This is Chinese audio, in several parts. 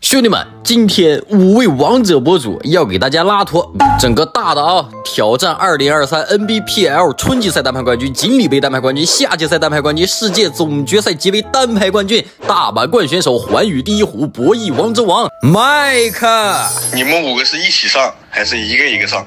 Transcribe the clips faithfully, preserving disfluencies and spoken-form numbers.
兄弟们，今天五位王者博主要给大家拉脱整个大的啊，挑战二零二三 N B P L 春季赛单排冠军、锦鲤杯单排冠军、夏季赛单排冠军、世界总决赛级别单排冠军、大满贯选手、环宇第一虎、博弈王之王麦克。 你们五个是一起上，还是一个一个上？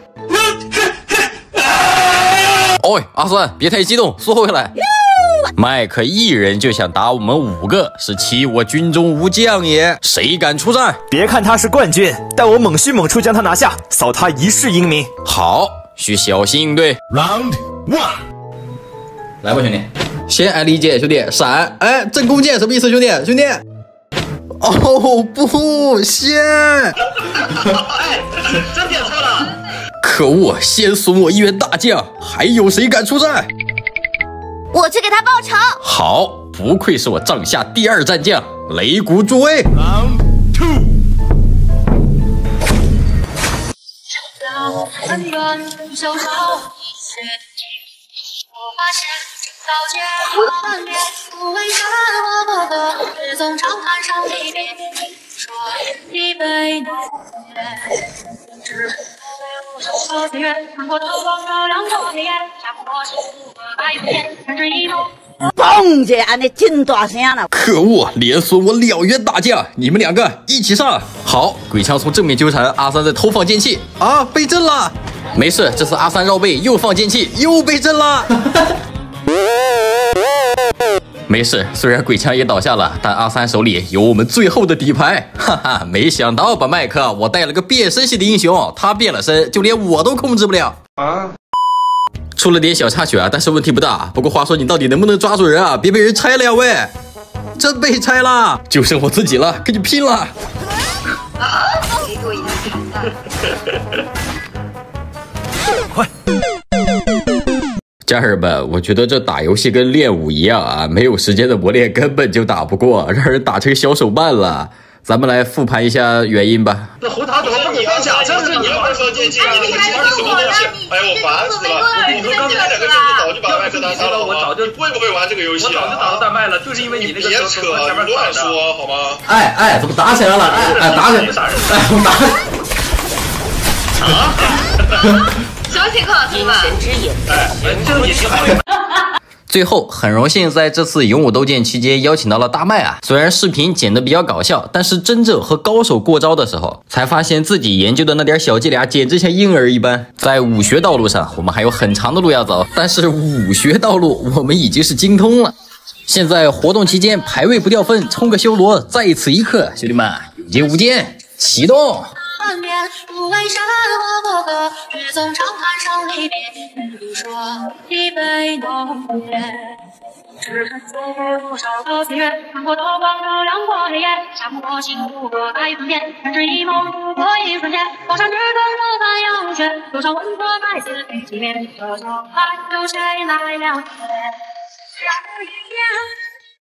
哦，阿三，别太激动，缩回来。麦克一人就想打我们五个，是欺我军中无将也。谁敢出战？ 别看他是冠军，但我猛须猛出将他拿下，扫他一世英名。 好，需小心应对。 Round one， 来吧，兄弟，先按理解，兄弟，闪，哎，正弓箭什么意思，兄弟？兄弟，哦不，先， 哎，真点错了。 可恶，先损我一员大将，还有谁敢出战？ 我去给他报仇。 好，不愧是我帐下第二战将，擂鼓助威。 Round two， 嘣姐，俺的真大声了！ 可恶，连损我两员大将，你们两个一起上。好，鬼枪从正面纠缠，阿三在偷放剑气啊，被震了。没事，这次阿三绕背又放剑气，又被震了。没事，虽然鬼枪也倒下了，但阿三手里有我们最后的底牌。哈哈，没想到吧，麦克，我带了个变身系的英雄，他变了身，就连我都控制不了啊。出了点小插曲啊，但是问题不大。不过话说，你到底能不能抓住人啊？别被人拆了呀，喂！真被拆了，就剩我自己了，跟你拼了！ 快！ 家人们，我觉得这打游戏跟练武一样啊，没有时间的磨练根本就打不过，让人打成小手慢了。咱们来复盘一下原因吧。 那胡桃怎么不给放假？这是你玩说剑气，你那个鸡巴什么东西？哎呀，我烦死了！你说刚才两个就是早就把麦克当杀了，我早就会不会玩这个游戏？我早就打到大麦了，就是因为你那个别扯，你乱说好吗？ 哎哎，怎么打起来了？哎哎，打起来！哎，我打！ 啊！小请客，兄弟们！神之眼， 哎，这个也行。 最后，很荣幸在这次勇武斗剑期间邀请到了大麦啊。虽然视频剪得比较搞笑，但是真正和高手过招的时候，才发现自己研究的那点小伎俩简直像婴儿一般。在武学道路上，我们还有很长的路要走，但是武学道路我们已经是精通了。现在活动期间排位不掉分，冲个修罗，在此一刻，兄弟们，有剑无剑，启动！万变不为山河过客，只纵长安上离别。不说一杯浓烈，只看岁月多少个岁月，看过刀光照亮过黑夜，想过幸福和爱分辨，人之一梦不过一瞬间，高山之中若凡阳雪，多少温和在此被纪念，多少爱有谁来了解？然而一念。